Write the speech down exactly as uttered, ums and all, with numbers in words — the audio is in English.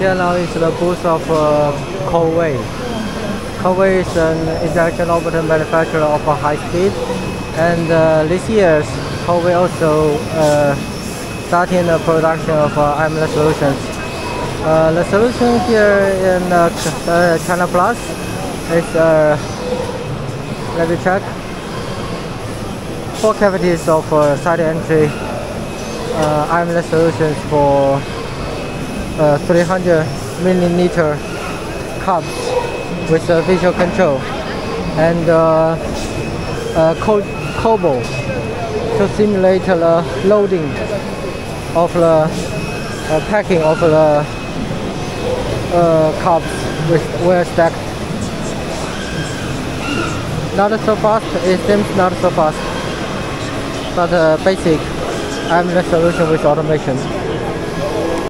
Here now is the booth of uh, Coway. Coway is an intelligent robot manufacturer of uh, high speed, and uh, this year Coway also uh, starting the production of uh, AMOLED solutions. Uh, the solution here in uh, uh, China Plus is, uh, let me check, four cavities of uh, side entry uh, AMOLED solutions for uh, three hundred millimeter cups with uh, visual control, and uh, uh, Kobo to simulate the loading of the uh, packing of the uh, cups with well stacked. Not so fast, it seems not so fast, but uh, basic AMOLED solution with automation.